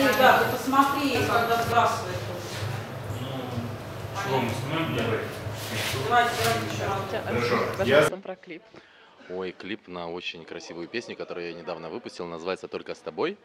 да, ты посмотри, когда сбрасывает. Что мы снимаем? Давайте еще раз. Хорошо. Пожалуйста, про клип. Ой, клип на очень красивую песню, которую я недавно выпустил, называется «Только с тобой».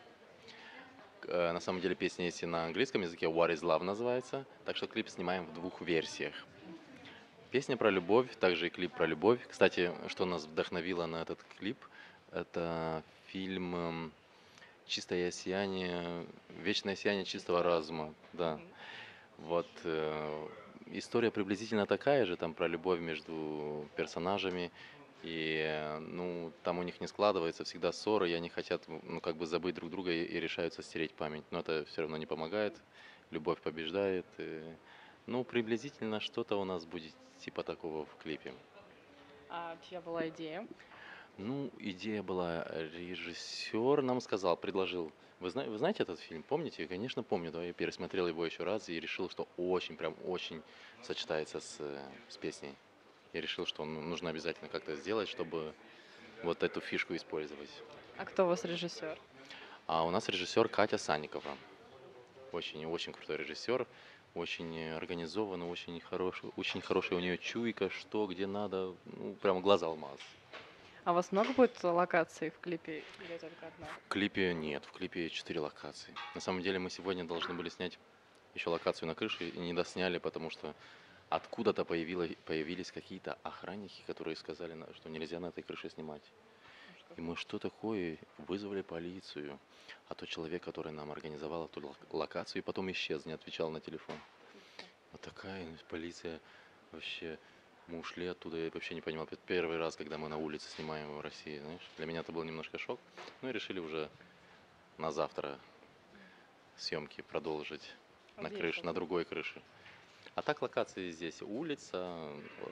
На самом деле песня есть и на английском языке, «What is Love» называется, так что клип снимаем в двух версиях. Песня про любовь, также и клип про любовь. Кстати, что нас вдохновило на этот клип, это фильм «Чистое сияние», «Вечное сияние чистого разума», да. Вот, история приблизительно такая же, там про любовь между персонажами, и, ну, там у них не складывается, всегда ссоры, и они хотят, ну, как бы забыть друг друга и решаются стереть память, но это все равно не помогает, любовь побеждает, ну, приблизительно что-то у нас будет типа такого в клипе. А чья была идея? Ну, идея была, режиссер нам сказал, предложил. Вы знаете этот фильм? Помните? Конечно, помню. Да, я пересмотрел его еще раз и решил, что очень, прям очень сочетается с песней. Я решил, что нужно обязательно как-то сделать, чтобы вот эту фишку использовать. А кто у вас режиссер? А у нас режиссер Катя Санникова. Очень, очень крутой режиссер. Очень организованный, очень хорошая у нее чуйка, что, где надо. Ну, прям глаз алмаз. А у вас много будет локаций в клипе или только одна? В клипе нет, в клипе 4 локации. На самом деле мы сегодня должны были снять еще локацию на крыше и не досняли, потому что откуда-то появились какие-то охранники, которые сказали, что нельзя на этой крыше снимать. И мы, что такое, вызвали полицию. А тот человек, который нам организовал эту локацию, и потом исчез, не отвечал на телефон. Вот такая полиция вообще... Мы ушли оттуда, я вообще не понимал. Это первый раз, когда мы на улице снимаем в России, знаешь. Для меня это был немножко шок. Ну и решили уже на завтра съемки продолжить на крыше, на другой крыше. А так локации здесь улица,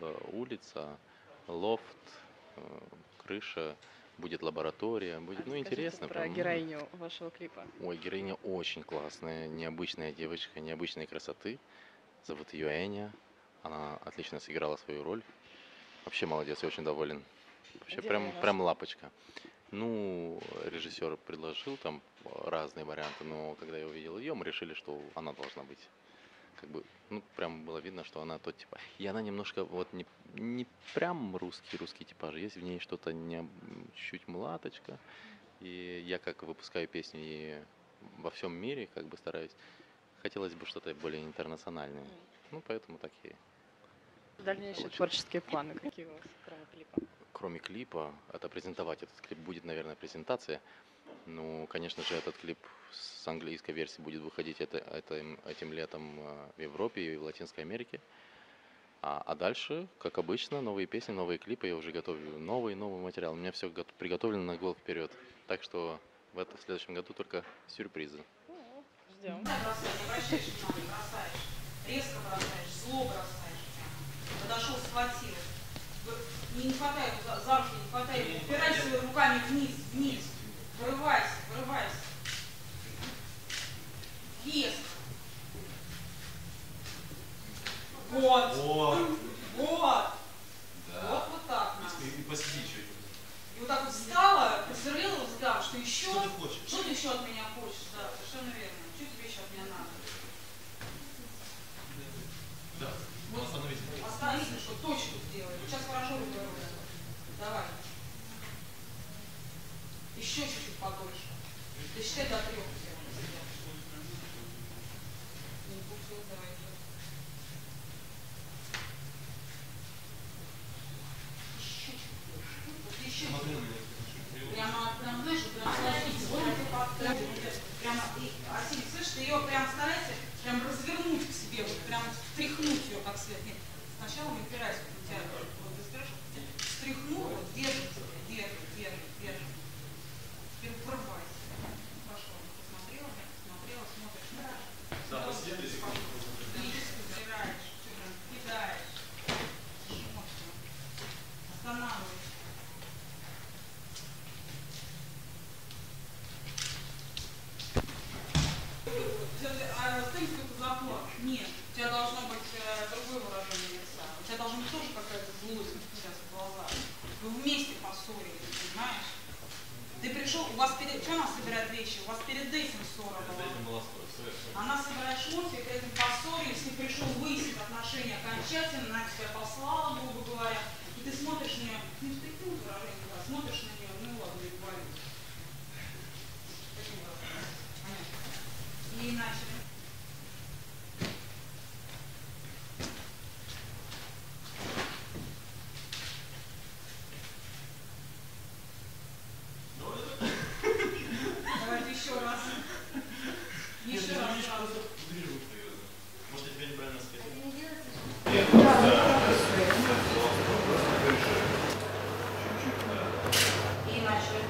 лофт, крыша, будет лаборатория, будет, ну, интересно. Про героиню вашего клипа. Ой, героиня очень классная, необычная девочка, необычной красоты. Зовут ее Эня. Она отлично сыграла свою роль. Вообще молодец, я очень доволен. Вообще прям лапочка. Ну, режиссер предложил там разные варианты, но когда я увидел ее, мы решили, что она должна быть. Как бы, ну, прям было видно, что она тот типа. И она немножко, вот, не прям русский типаж. Есть в ней что-то чуть мулаточка. И я как выпускаю песни и во всем мире, как бы стараюсь. Хотелось бы что-то более интернациональное. Ну, поэтому такие. Дальнейшие творческие планы какие у вас, кроме клипа? Кроме клипа, это презентовать этот клип будет, наверное, презентация. Ну, конечно же, этот клип с английской версии будет выходить этим летом в Европе и в Латинской Америке. А дальше, как обычно, новые песни, новые клипы. Я уже готовлю новый материал. У меня все приготовлено на год вперед. Так что в следующем году только сюрпризы. Ждем. Не обращаешь внимания, бросаешь. Резко бросаешь, зло бросаешь. Подошел, схватил. Не хватай, за руки не хватай. Упирайся руками вниз. Вырывайся. Резко. Вот. Да. Вот так надо. И посиди чуть. И вот так вот встала, посверлила взгляд, что еще? Что ты хочешь? Что ты еще от меня хочешь? Да, совершенно верно. Что тебе еще от меня надо? Да. Вот остановись, что точку сделай. Сейчас хорошо говорю. Давай. Еще чуть-чуть подольше. Досчитай до 3. Давай. Еще чуть-чуть. Еще чуть-чуть. Прямо, знаешь, прямо, Асиль, слышишь, ты ее прям старайся прям развернуть к себе, вот прям встряхнуть ее как следует. Нет, сначала не упирайся, у тебя вот ты скажешь, встряхнул, вот, держи, теперь врывайся. Пошел, посмотрела, смотришь. Да, последуйте. Видишь, убираешь, все прям кидаешь. Останавливаешься. Нет, у тебя должно быть другое выражение лица. У тебя должно быть тоже какая-то перед этим ссора Перед была. этим была совершенно. Она с Ибрашмой перед этим поссорились, ты пришел выяснить отношения окончательно, она тебя послала, грубо говоря, и ты смотришь на нее, не встретил выражение, да, смотришь на нее, ну ладно, и говорю. Таким образом. Понятно. И начали. Давайте еще раз. Еще раз сразу. Может, я тебя неправильно сказал? И начали.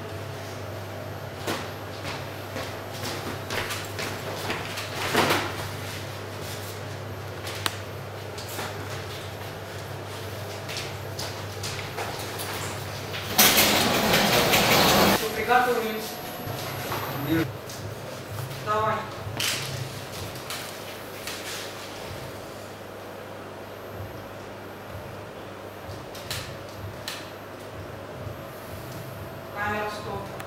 Все, приготовились. Давай. Камера, стоп.